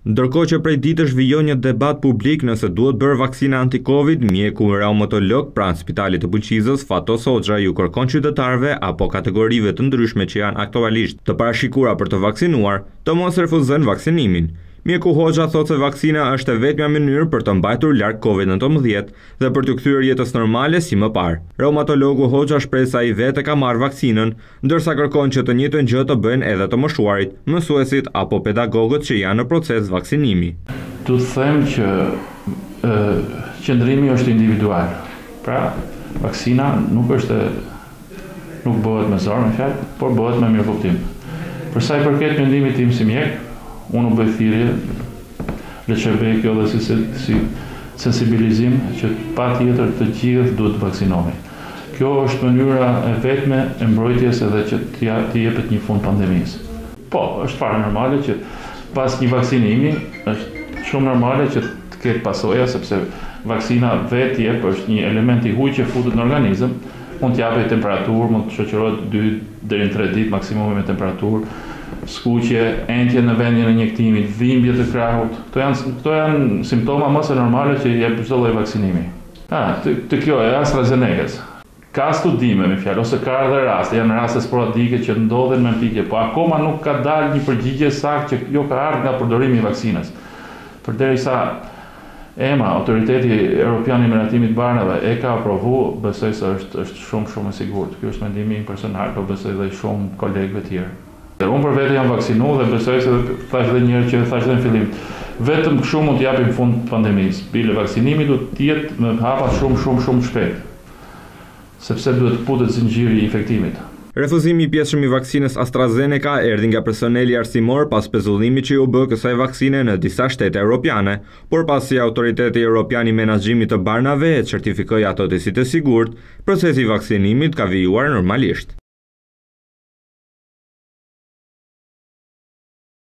Ndërkohë që prej ditësh vijon një debat publik nëse duhet bërë vaksina anti-Covid, mjeku reumatolog pranë Spitalit të Bujqizës, Fatos Hoxha, ju kërkon qytetarëve apo kategorive të ndryshme që janë aktualisht të parashikuara për të vaksinuar, të mos refuzojnë vaksinimin. Mjeku Hoxha thotë se vaksina është e vetmja mënyrë për të mbajtur larg Covid-19 dhe për të kthyer jetës normale si më parë. Reumatologu Hoxha shpreh se ai vetë ka marrë vaksinën, ndërsa kërkon që të njëjtën gjë të bëjnë edhe të moshuarit, mësuesit apo pedagogët që janë në proces vaksinimi. Tu them që qëndrimi është individual. Pra, vaksina nuk bëhet me zor, me fjalë, por bëhet me mirëkuptim. Për sa i përket mendimit tim si mjek, unë u bëj thirrje, le të bëj kjo dhe si sensibilizim që patjetër të gjithë duhet të vaksinohemi. Kjo është mënyra e vetme e mbrojtjes edhe që të jepet një fund pandemisë. Po, është fare normale që pas një vaksinimi është shumë normale që të ketë pasoja, sepse vaksina vetë jep është një element i huaj që futet në organizëm, mund të japë temperaturë, mund të shoqërohet 2 deri në 3 ditë maksimumi me temperaturë, skuqje, entje në vendin e injektimit, dhimbje të krahut. Këto janë simptoma më së normale që jep çdo lloj vaksinimi. Të kjo e AstraZenecas. Ka studime me fjalë ose ka edhe raste, janë raste sporadike që ndodhen me pikje, po akoma nuk ka dalë një përgjigje saktë që jo ka ardhur nga përdorimi i vaksinës. Përderisa EMA, Autoriteti Evropian i Miratimit Barnave, e ka aprovu, besoj se është shumë e sigurt. Ky është mendimi im personal, po besoj dhe shumë kolegëve tjerë. Unë për vete jam vaksinu dhe besoj se thash dhe njërë që thash dhe në fillim. Vetëm kështu mund t'japim fund pandemisë. Bile vaksinimi duhet t'jetë me hapa shumë shpejt. Sepse duhet putet zinxhiri i infektimit. Refuzimi i pjesshëm i vaksinës AstraZeneca erdhi nga personeli arsimor pas pezullimit që u bë kësaj vaksine në disa shtete europiane, por pasi Autoriteti Evropian i Menaxhimit të Barnave e certifikoi ato të si të sigurt, procesi i vaksinimit ka vijuar normalisht.